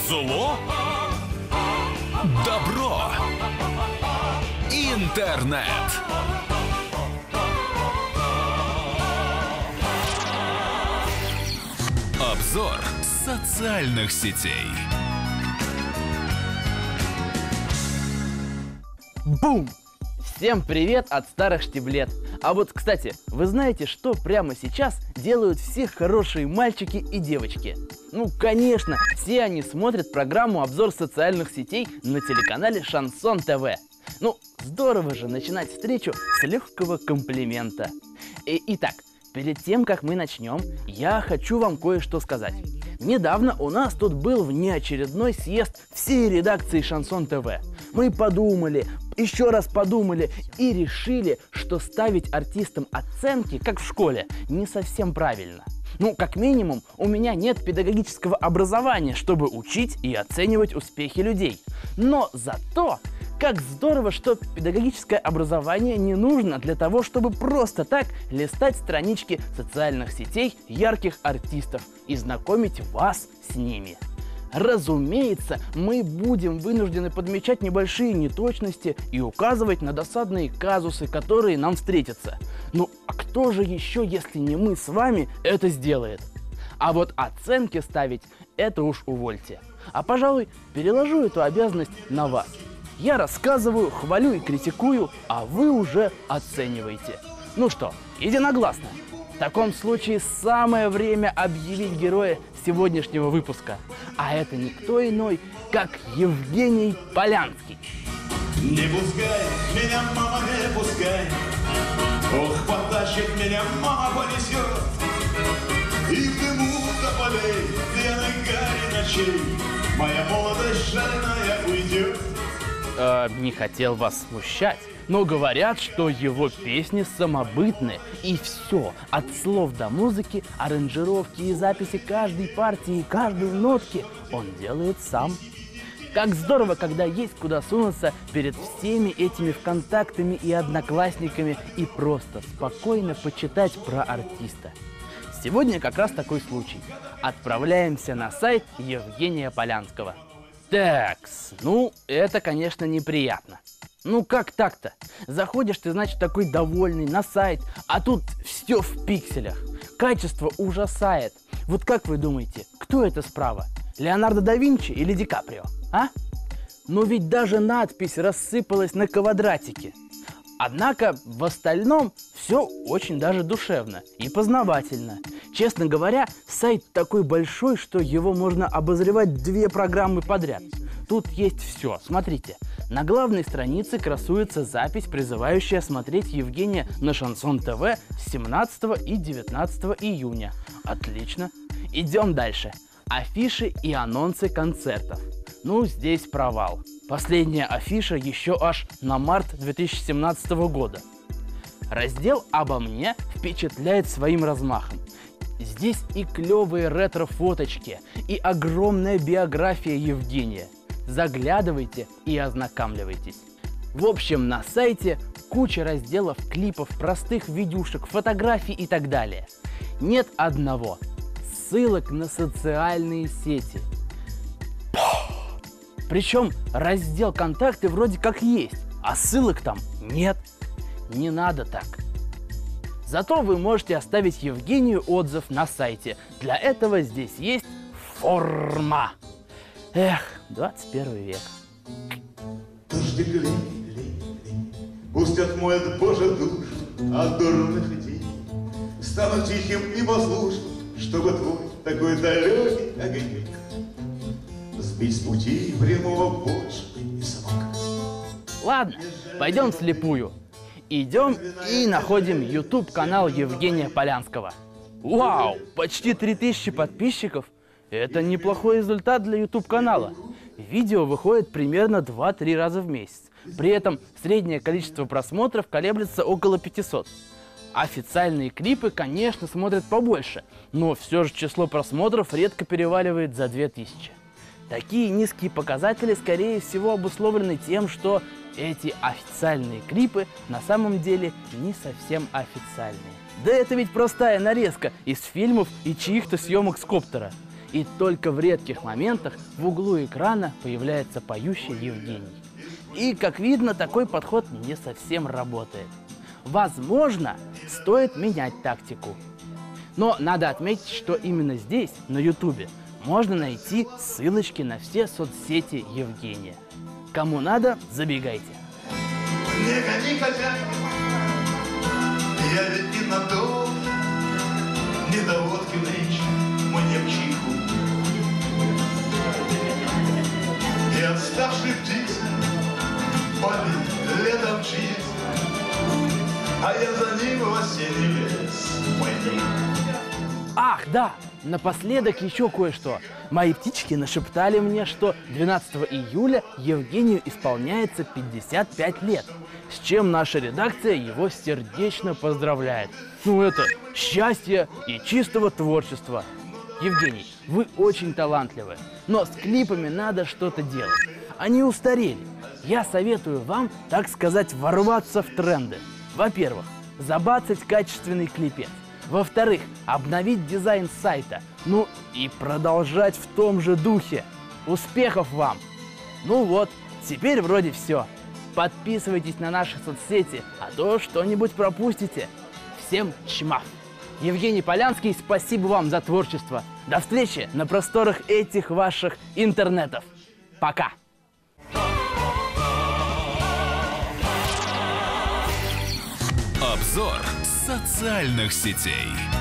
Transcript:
Зло? Добро? Интернет? Обзор социальных сетей. Бум! Всем привет от старых штиблет. А вот, кстати, вы знаете, что прямо сейчас делают все хорошие мальчики и девочки? Ну, конечно, все они смотрят программу «Обзор социальных сетей» на телеканале Шансон ТВ. Ну, здорово же начинать встречу с легкого комплимента. Итак, перед тем, как мы начнем, я хочу вам кое-что сказать. Недавно у нас тут был внеочередной съезд всей редакции Шансон ТВ. Мы подумали, еще раз подумали и решили, что ставить артистам оценки, как в школе, не совсем правильно. Ну, как минимум, у меня нет педагогического образования, чтобы учить и оценивать успехи людей. Но зато, как здорово, что педагогическое образование не нужно для того, чтобы просто так листать странички социальных сетей ярких артистов и знакомить вас с ними. Разумеется, мы будем вынуждены подмечать небольшие неточности и указывать на досадные казусы, которые нам встретятся. Ну, а кто же еще, если не мы с вами, это сделает? А вот оценки ставить – это уж увольте. А, пожалуй, переложу эту обязанность на вас. Я рассказываю, хвалю и критикую, а вы уже оцениваете. Ну что, единогласно? В таком случае самое время объявить героя сегодняшнего выпуска. А это никто иной, как Евгений Полянский. Не пускай меня, мама, не пускай. Ох, потащит меня, мама понесет. И в дыму до полей, пьяной гари ночей, моя молодость жареная уйдет. Не хотел вас смущать, но говорят, что его песни самобытны. И все, от слов до музыки, аранжировки и записи каждой партии и каждой нотки он делает сам. Как здорово, когда есть куда сунуться перед всеми этими ВКонтактами и Одноклассниками и просто спокойно почитать про артиста. Сегодня как раз такой случай. Отправляемся на сайт Евгения Полянского. Такс, ну это, конечно, неприятно. Ну как так-то? Заходишь ты, значит, такой довольный на сайт, а тут все в пикселях. Качество ужасает. Вот как вы думаете, кто это справа? Леонардо да Винчи или Ди Каприо? А? Но ведь даже надпись рассыпалась на квадратике. Однако в остальном все очень даже душевно и познавательно. Честно говоря, сайт такой большой, что его можно обозревать 2 программы подряд. Тут есть все. Смотрите, на главной странице красуется запись, призывающая смотреть Евгения на Шансон ТВ с 17 и 19 июня. Отлично. Идем дальше. Афиши и анонсы концертов. Ну, здесь провал. Последняя афиша еще аж на март 2017 года. Раздел «Обо мне» впечатляет своим размахом. Здесь и клевые ретро-фоточки, и огромная биография Евгения. Заглядывайте и ознакомливайтесь. В общем, на сайте куча разделов, клипов, простых видюшек, фотографий и так далее. Нет одного – ссылок на социальные сети. Причем раздел «Контакты» вроде как есть, а ссылок там нет. Не надо так. Зато вы можете оставить Евгению отзыв на сайте. Для этого здесь есть форма. Эх, 21 век. Дождик лей, пусть отмоет Божий душ от дурных идей. Стану тихим и послушным, чтобы твой такой далекий огонек сбить с пути прямого больше не смог. Ладно, пойдем вслепую. Идем и находим YouTube-канал Евгения Полянского. Вау, почти 3000 подписчиков. Это неплохой результат для YouTube-канала. Видео выходит примерно 2-3 раза в месяц. При этом среднее количество просмотров колеблется около 500. Официальные клипы, конечно, смотрят побольше, но все же число просмотров редко переваливает за 2000. Такие низкие показатели, скорее всего, обусловлены тем, что эти официальные клипы на самом деле не совсем официальные. Да это ведь простая нарезка из фильмов и чьих-то съемок с коптера. И только в редких моментах в углу экрана появляется поющий Евгений. И, как видно, такой подход не совсем работает. Возможно, стоит менять тактику. Но надо отметить, что именно здесь, на YouTube, можно найти ссылочки на все соцсети Евгения. Кому надо, забегайте. Не гони, хозяин, я ведь ненадолго, не до водки нынче мне в чайку. И отставшие птицы пали летом чьи, а я за ним в осенний лес пойду. Ах, да! Напоследок еще кое-что. Мои птички нашептали мне, что 12 июля Евгению исполняется 55 лет, с чем наша редакция его сердечно поздравляет. Ну это счастье и чистого творчества. Евгений, вы очень талантливы, но с клипами надо что-то делать. Они устарели. Я советую вам, так сказать, ворваться в тренды. Во-первых, забацать качественный клипец. Во-вторых, обновить дизайн сайта. Ну и продолжать в том же духе. Успехов вам! Ну вот, теперь вроде все. Подписывайтесь на наши соцсети, а то что-нибудь пропустите. Всем чмав! Евгений Полянский, спасибо вам за творчество. До встречи на просторах этих ваших интернетов. Пока! Обзор социальных сетей.